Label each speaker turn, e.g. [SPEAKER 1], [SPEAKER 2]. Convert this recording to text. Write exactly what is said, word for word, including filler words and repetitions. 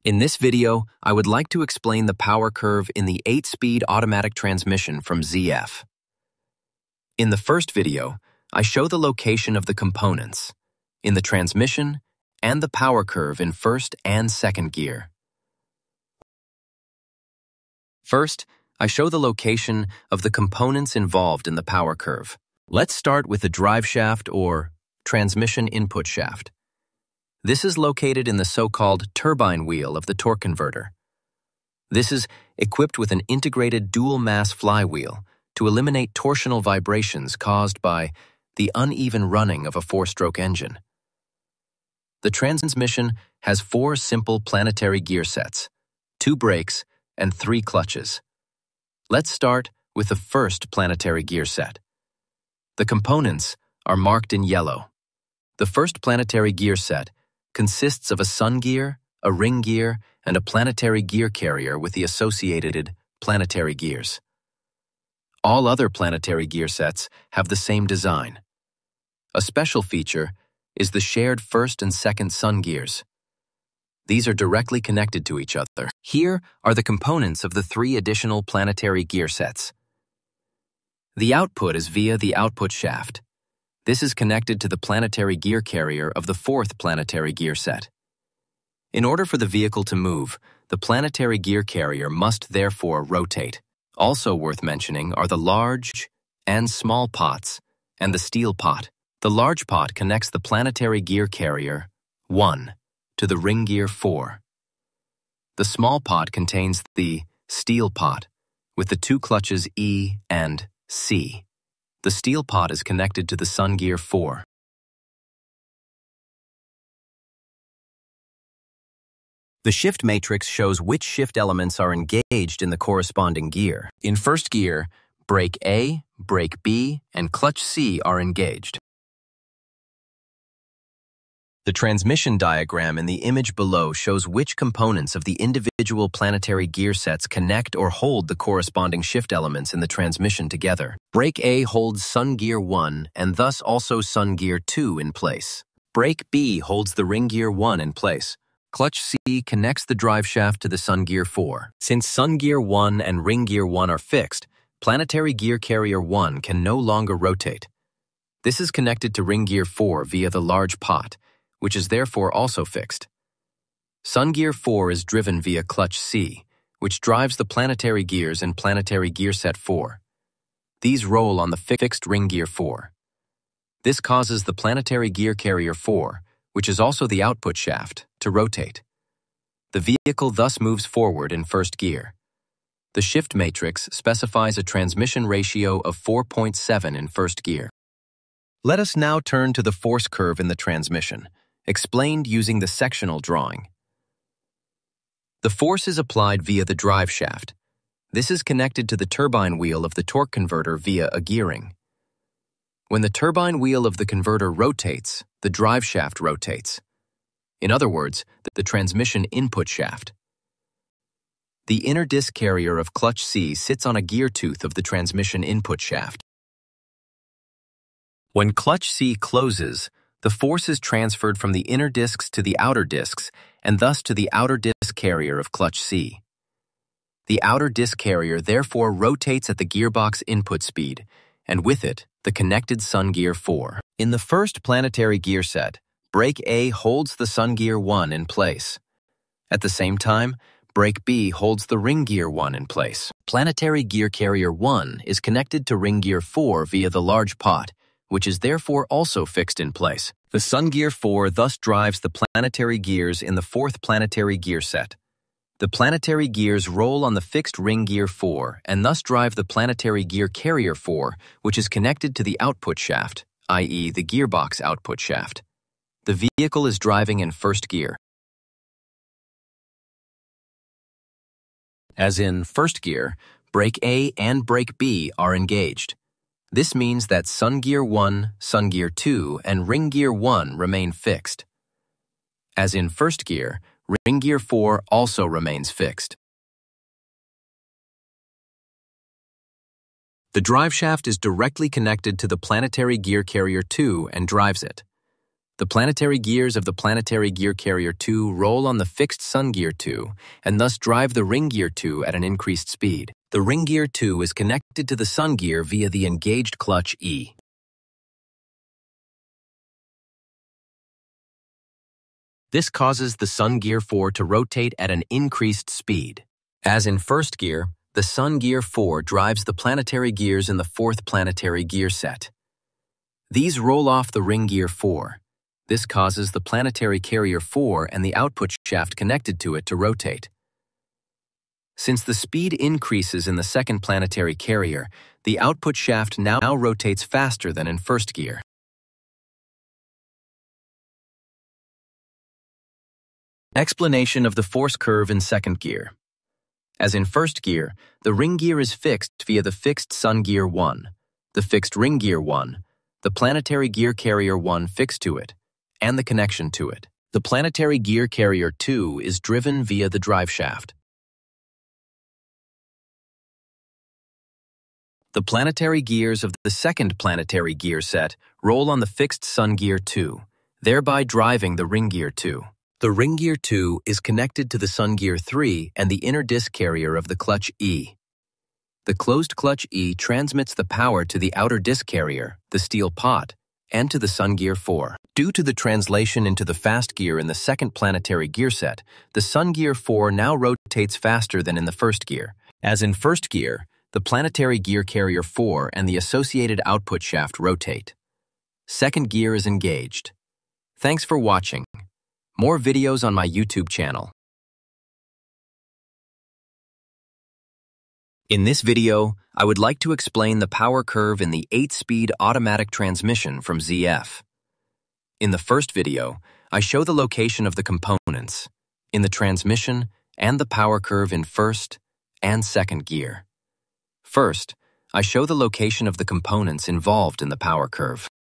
[SPEAKER 1] In this video, I would like to explain the power curve in the eight-speed automatic transmission from Z F. In the first video, I show the location of the components in the transmission and the power curve in first and second gear. First, I show the location of the components involved in the power curve. Let's start with the drive shaft or transmission input shaft. This is located in the so-called turbine wheel of the torque converter. This is equipped with an integrated dual-mass flywheel to eliminate torsional vibrations caused by the uneven running of a four-stroke engine. The transmission has four simple planetary gear sets, two brakes, and three clutches. Let's start with the first planetary gear set. The components are marked in yellow. The first planetary gear set consists of a sun gear, a ring gear, and a planetary gear carrier with the associated planetary gears. All other planetary gear sets have the same design. A special feature is the shared first and second sun gears. These are directly connected to each other. Here are the components of the three additional planetary gear sets. The output is via the output shaft. This is connected to the planetary gear carrier of the fourth planetary gear set. In order for the vehicle to move, the planetary gear carrier must therefore rotate. Also worth mentioning are the large and small pots and the steel pot. The large pot connects the planetary gear carrier one to the ring gear four. The small pot contains the steel pot with the two clutches E and C. The steel pot is connected to the sun gear four. The shift matrix shows which shift elements are engaged in the corresponding gear. In first gear, brake A, brake B, and clutch C are engaged. The transmission diagram in the image below shows which components of the individual planetary gear sets connect or hold the corresponding shift elements in the transmission together. Brake A holds sun gear one and thus also sun gear two in place. Brake B holds the ring gear one in place. Clutch C connects the drive shaft to the sun gear four. Since sun gear one and ring gear one are fixed, planetary gear carrier one can no longer rotate. This is connected to ring gear four via the large pot, which is therefore also fixed. Sun gear four is driven via clutch C, which drives the planetary gears in planetary gear set four. These roll on the fixed ring gear four. This causes the planetary gear carrier four, which is also the output shaft, to rotate. The vehicle thus moves forward in first gear. The shift matrix specifies a transmission ratio of four point seven in first gear. Let us now turn to the force curve in the transmission, explained using the sectional drawing. The force is applied via the drive shaft. This is connected to the turbine wheel of the torque converter via a gearing. When the turbine wheel of the converter rotates, the drive shaft rotates. In other words, the transmission input shaft. The inner disc carrier of clutch C sits on a gear tooth of the transmission input shaft. When clutch C closes, the force is transferred from the inner discs to the outer discs and thus to the outer disc carrier of clutch C. The outer disc carrier therefore rotates at the gearbox input speed, and with it, the connected sun gear four. In the first planetary gear set, brake A holds the sun gear one in place. At the same time, brake B holds the ring gear one in place. Planetary gear carrier one is connected to ring gear four via the large pot, which is therefore also fixed in place. The sun gear four thus drives the planetary gears in the fourth planetary gear set. The planetary gears roll on the fixed ring gear four and thus drive the planetary gear carrier four, which is connected to the output shaft, that is the gearbox output shaft. The vehicle is driving in first gear. As in first gear, brake A and brake B are engaged. This means that sun gear one, sun gear two, and ring gear one remain fixed. As in first gear, ring gear four also remains fixed. The drive shaft is directly connected to the planetary gear carrier two and drives it. The planetary gears of the Planetary Gear Carrier two roll on the fixed Sun Gear two and thus drive the Ring Gear two at an increased speed. The Ring Gear two is connected to the Sun Gear via the engaged clutch E. This causes the Sun Gear four to rotate at an increased speed. As in first gear, the Sun Gear four drives the planetary gears in the fourth planetary gear set. These roll off the Ring Gear four. This causes the Planetary Carrier four and the output shaft connected to it to rotate. Since the speed increases in the second planetary carrier, the output shaft now rotates faster than in first gear. Explanation of the force curve in second gear. As in first gear, the Ring Gear is fixed via the fixed Sun Gear one, the fixed Ring Gear one, the Planetary Gear Carrier one fixed to it, and the connection to it. The Planetary Gear Carrier two is driven via the driveshaft. The planetary gears of the second planetary gear set roll on the fixed Sun Gear two, thereby driving the Ring Gear two. The Ring Gear two is connected to the Sun Gear three and the inner disc carrier of the clutch E. The closed clutch E transmits the power to the outer disc carrier, the steel pot, and to the Sun Gear four. Due to the translation into the fast gear in the second planetary gear set, the Sun Gear four now rotates faster than in the first gear. As in first gear, the Planetary Gear Carrier four and the associated output shaft rotate. Second gear is engaged. Thanks for watching. More videos on my YouTube channel. In this video, I would like to explain the power curve in the eight-speed automatic transmission from Z F. In the first video, I show the location of the components in the transmission and the power curve in first and second gear. First, I show the location of the components involved in the power curve.